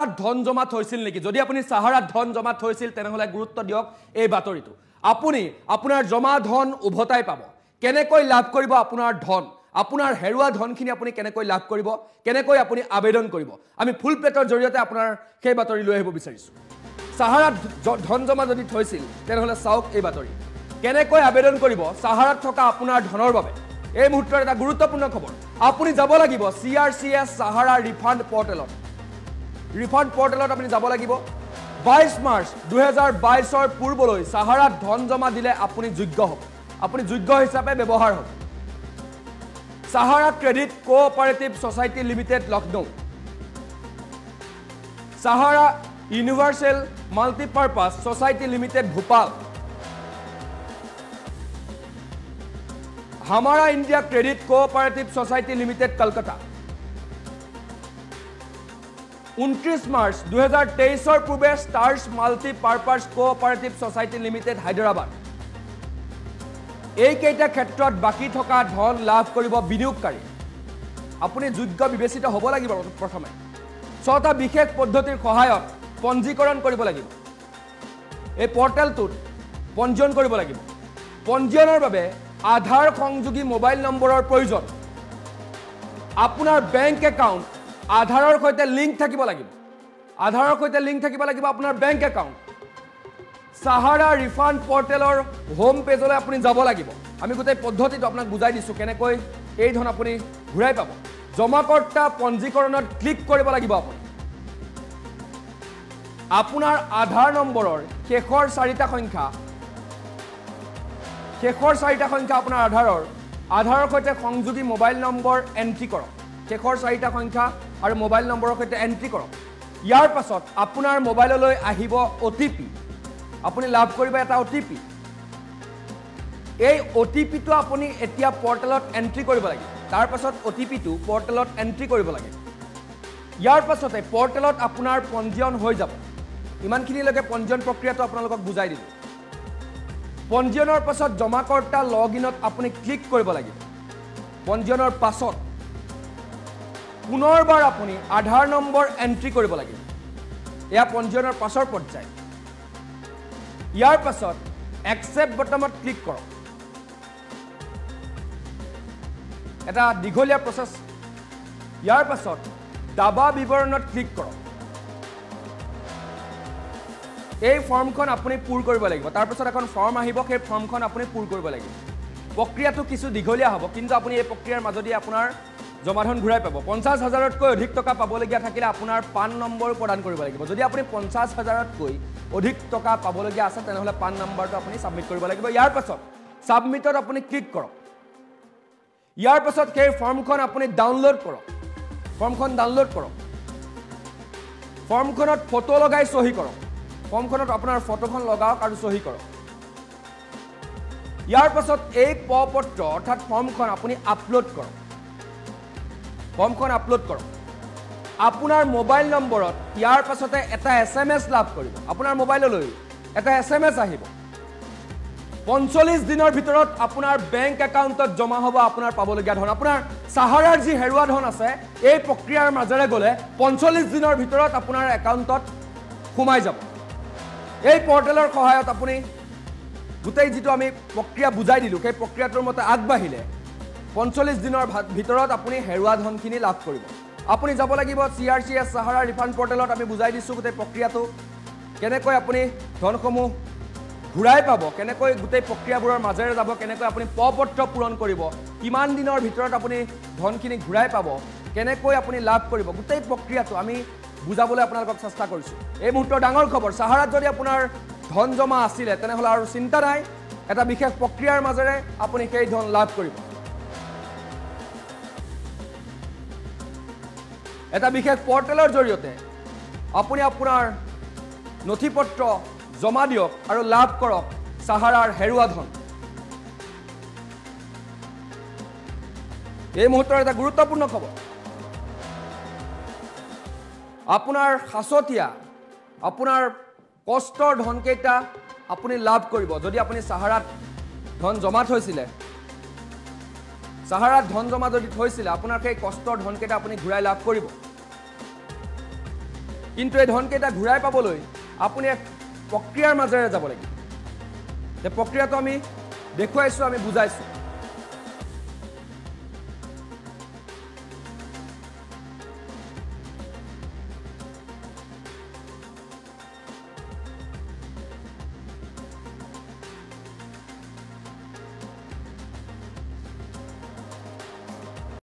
ধন জমা থৈছিল নেকি যদি আপুনি সাহাৰাত ধন জমা থৈছিল তেনেহলে গুৰুত্ব দিয়ক এই বাতৰিটো আপুনি আপোনাৰ জমা ধন উভতাই পাব কেনেকৈ লাভ কৰিব আপোনাৰ ধন আপোনাৰ হেৰুৱা ধনখিনি আপুনি কেনেকৈ লাভ কৰিব কেনেকৈ আপুনি আবেদন কৰিব আমি ফুল প্লেটৰ জৰিয়তে আপোনাৰ সেই বাতৰি লৈ আহিব বিচাৰিছো সাহাৰাত ধন জমা যদি থৈছিল তেনেহলে চাওক এই বাতৰি কেনেকৈ আবেদন কৰিব সাহাৰাত থকা আপোনাৰ ধনৰ বাবে এই মুহূৰ্তৰ এটা গুৰুত্বপূৰ্ণ খবৰ আপুনি যাব লাগিব CRCS সাহাৰা ৰিফান্ড পৰ্টেলত আপুনি যাব লাগিব 22 মাৰ্চ 2022 ৰ পূৰ্বলৈ সাহাৰাত ধন জমা দিলে আপুনি যোগ্য হ'ব আপুনি যোগ্য হিচাপে ব্যৱহাৰ হ'ব Sahara credit cooperative society limited Lucknow Sahara universal multipurpose society limited Bhopal Hamara India credit cooperative society limited Calcutta 29 मार्च 2023 और पूर्वे stars multipurpose cooperative society limited Hyderabad एक क्षेत्र बाकी थका धन लाभ करिब विनियोगकारी আপুনি যোগ্য বিবেচিত হ'ব লাগিব প্ৰথমে ছটা বিশেষ পদ্ধতিৰ সহায়ত পঞ্জীকৰণ কৰিব লাগিব এই পৰ্টেলটোত পঞ্জীয়ন কৰিব লাগিব পঞ্জীয়নৰ বাবে আধাৰ সংযোগী মোবাইল নম্বৰৰ প্ৰয়োজন আপোনাৰ বেংক একাউণ্ট আধাৰৰ সৈতে লিংক থাকিব লাগিব আপোনাৰ বেংক একাউণ্ট সাহাৰা ৰিফান্ড পৰ্টেলৰ হোম পেজলৈ আপুনি যাব লাগিব আমি গোটেই পদ্ধতিটো আপোনাক বুজাই দিছো কেনেকৈ এই ধন আপুনি ঘূৰাই পাব জমাকৰ্তা পঞ্জীকৰণত ক্লিক কৰিব লাগিব আপোনাৰ আধাৰ নম্বৰৰ শেষৰ চাৰিটা সংখ্যা আপোনাৰ আধাৰৰ সৈতে সংযোগী মোবাইল নম্বৰ এন্ট্ৰি কৰক শেষৰ চাৰিটা সংখ্যা আৰু মোবাইল নম্বৰৰ সৈতে এন্ট্ৰি কৰক ইয়াৰ পাছত আপোনাৰ মোবাইললৈ আহিব ওটিপি আপুনি লাভ কৰিব এটা ওটিপি এই ওটিপিটো আপুনি এতিয়া পৰ্টেলত এন্ট্ৰি কৰিব লাগিব তাৰ পাছত ওটিপিটো পৰ্টেলত এন্ট্ৰি কৰিব লাগে ইয়াৰ পাছতে পৰ্টেলত আপোনাৰ পঞ্জীয়ন হৈ যাব ইমানখিনিলৈকে পঞ্জীয়ন প্ৰক্ৰিয়াটো আপোনালোকক বুজাই দিলো পঞ্জীয়নৰ পাছত জমাকৰ্তা লগইনত আপুনি ক্লিক কৰিব লাগিব পঞ্জীয়নৰ পাছত পুনৰবাৰ আপুনি আধাৰ নম্বৰ এন্ট্ৰি কৰিব লাগিব এয়া পঞ্জীয়নৰ পাছৰ পৰ্যায় ইয়াৰ পাছত একসেপ্ট বটনত ক্লিক কৰক এটা দীঘলীয়া প্ৰসেস ইয়াৰ পাছত দাবা বিৱৰণত ক্লিক কৰক এই ফৰ্মখন আপুনি পূৰ কৰিব লাগিব তাৰ পাছত এখন ফৰ্ম আহিব সেই ফৰ্মখন আপুনি পূৰ কৰিব লাগিব প্ৰক্ৰিয়াটো কিছু দীঘলীয়া হ'ব কিন্তু আপুনি এই প্ৰক্ৰিয়াৰ মাজদি আপোনাৰ জমাধন ঘূৰাই পাব 50,000তকৈ অধিক টকা পাবলগীয়া থাকিলে আপোনাৰ পান নম্বৰ প্ৰদান কৰিব লাগিব যদি আপুনি 50,000তকৈ অধিক টকা পাবলগীয়া আছে তেনেহলে পান নম্বৰটো আপুনি সাবমিট কৰিব লাগিব ইয়াৰ পাছত সাবমিটত আপুনি ক্লিক কৰক ইয়াৰ পাছত সেই ফৰ্মখন আপুনি ডাউনলোড কৰক ফৰ্মখনত ফটো লগাই সহি কৰক ফৰ্মখনত আপোনাৰ ফটোখন লগাওক আৰু সহি কৰক ইয়াৰ পাছত এই পত্ৰ অৰ্থাৎ ফৰ্মখন আপুনি আপলোড কৰক আপোনাৰ মোবাইল নম্বৰত ইয়াৰ পাছতে এটা SMS লাভ কৰিব আপোনাৰ মোবাইললৈ এটা SMS আহিব 45 দিনৰ ভিতৰত আপোনাৰ বেংক একাউণ্টত জমা হ'ব আপোনাৰ পাবলগীয়া ধন আপোনাৰ সাহাৰাৰ যি হেৰুৱা ধন আছে এই প্ৰক্ৰিয়াৰ মাজেৰে গলে 45 দিনৰ ভিতৰত আপোনাৰ একাউণ্টত সোমাই যাব এই পৰ্টেলৰ সহায়ত আপুনি গোটেই যিটো আমি প্ৰক্ৰিয়া বুজাই দিলো সেই প্ৰক্ৰিয়াটোৰ মতে আগবাঢ়িলে 45 দিনৰ ভিতৰত আপুনি হেৰুৱা ধনখিনি লাভ কৰিব আপুনি যাব লাগিব CRCS সাহাৰা ৰিফান্ড পৰ্টেলত আমি বুজাই দিছো গোটেই প্ৰক্ৰিয়াটো কেনেকৈ আপুনি ধনসমূহ ঘূৰাই পাব কেনেকৈ গোটেই প্ৰক্ৰিয়াবোৰৰ মাজেৰে যাব কেনেকৈ আপুনি পত্ৰ পূৰণ কৰিব কিমান দিনৰ ভিতৰত আপুনি ধনখিনি ঘূৰাই পাব কেনেকৈ আপুনি লাভ কৰিব গোটেই প্ৰক্ৰিয়াটো আমি বুজাবলৈ আপোনালোকক চেষ্টা কৰিছো এই মুহূৰ্তৰ ডাঙৰ খবৰ সাহাৰাত যদি আপোনাৰ ধন জমা আছিল তেনেহলে আৰু চিন্তা নাই এটা বিশেষ প্ৰক্ৰিয়াৰ মাজেৰে আপুনি সেই ধন লাভ কৰিব এটা বিশেষ পৰ্টেলৰ জৰিয়তে আপুনি আপোনাৰ নথিপত্ৰ জমা দিয়ক আৰু লাভ কৰক সাহাৰাৰ হেৰুৱা ধন এই মুহূৰ্তৰ এটা গুৰুত্বপূৰ্ণ খবৰ আপোনাৰ হাসতীয়া আপোনাৰ কষ্টৰ ধন কেইটা আপুনি লাভ কৰিব যদি আপুনি সাহাৰাত ধন জমা থৈছিল সাহাৰাত ধন জমা যদি থৈছিল আপোনাৰ সেই কষ্টৰ ধন কেইটা আপুনি ঘূৰাই লাভ কৰিব কিন্তু এই ধনকেইটা ঘূৰাই পাবলৈ আপুনি এক প্ৰক্ৰিয়াৰ মাজেৰে যাব লাগিব। এই প্ৰক্ৰিয়াটো আমি দেখুৱাইছোঁ, আমি বুজাইছোঁ।